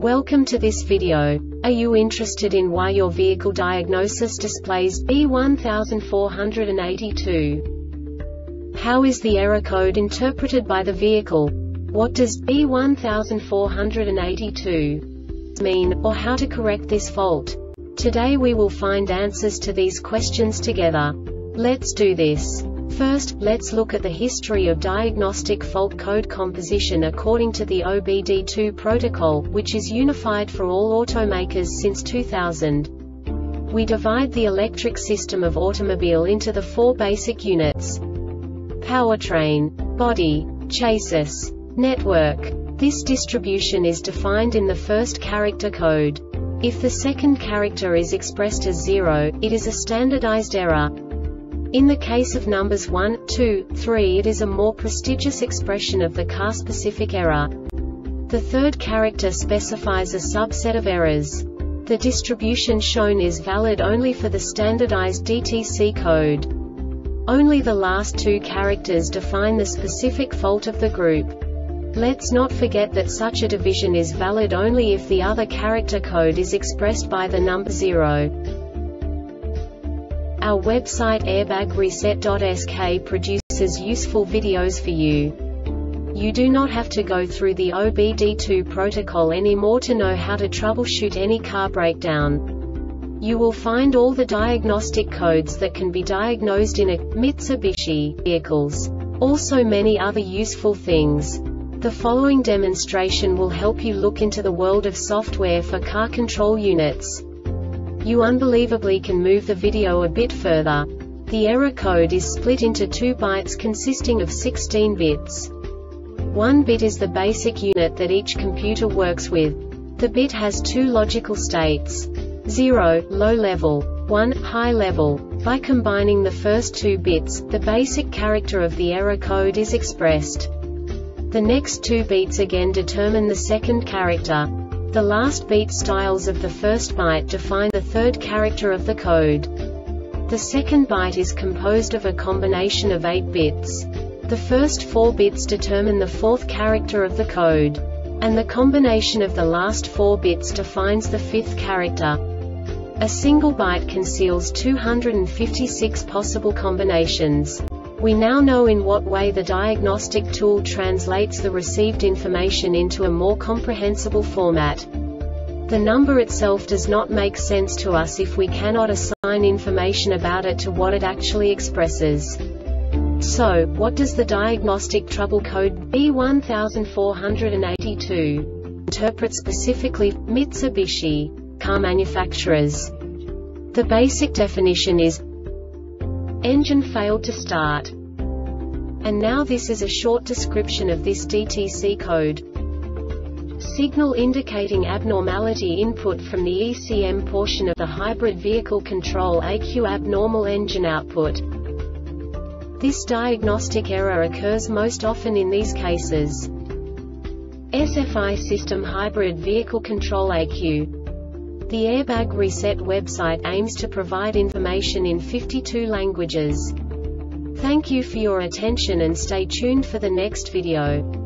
Welcome to this video. Are you interested in why your vehicle diagnosis displays B1482? How is the error code interpreted by the vehicle? What does B1482 mean, or how to correct this fault? Today we will find answers to these questions together. Let's do this. First, let's look at the history of diagnostic fault code composition according to the OBD2 protocol, which is unified for all automakers since 2000. We divide the electric system of automobile into the four basic units: powertrain, body, chassis, network. This distribution is defined in the first character code. If the second character is expressed as 0, it is a standardized error. In the case of numbers 1, 2, 3, it is a more prestigious expression of the car-specific error. The third character specifies a subset of errors. The distribution shown is valid only for the standardized DTC code. Only the last two characters define the specific fault of the group. Let's not forget that such a division is valid only if the other character code is expressed by the number 0. Our website airbagreset.sk produces useful videos for you. You do not have to go through the OBD2 protocol anymore to know how to troubleshoot any car breakdown. You will find all the diagnostic codes that can be diagnosed in a Mitsubishi vehicles. Also many other useful things. The following demonstration will help you look into the world of software for car control units. You unbelievably can move the video a bit further. The error code is split into 2 bytes consisting of 16 bits. 1 bit is the basic unit that each computer works with. The bit has 2 logical states: 0, low level, 1, high level. By combining the first 2 bits, the basic character of the error code is expressed. The next 2 beats again determine the second character. The last beat styles of the first byte define the third character of the code. The second byte is composed of a combination of 8 bits. The first 4 bits determine the fourth character of the code. And the combination of the last 4 bits defines the fifth character. A single byte conceals 256 possible combinations. We now know in what way the diagnostic tool translates the received information into a more comprehensible format. The number itself does not make sense to us if we cannot assign information about it to what it actually expresses. So, what does the diagnostic trouble code B1482 interpret specifically for Mitsubishi car manufacturers? The basic definition is: engine failed to start. And now this is a short description of this DTC code. Signal indicating abnormality input from the ECM portion of the hybrid vehicle control ECU abnormal engine output. This diagnostic error occurs most often in these cases: SFI system hybrid vehicle control ECU. The Airbag Reset website aims to provide information in 52 languages. Thank you for your attention and stay tuned for the next video.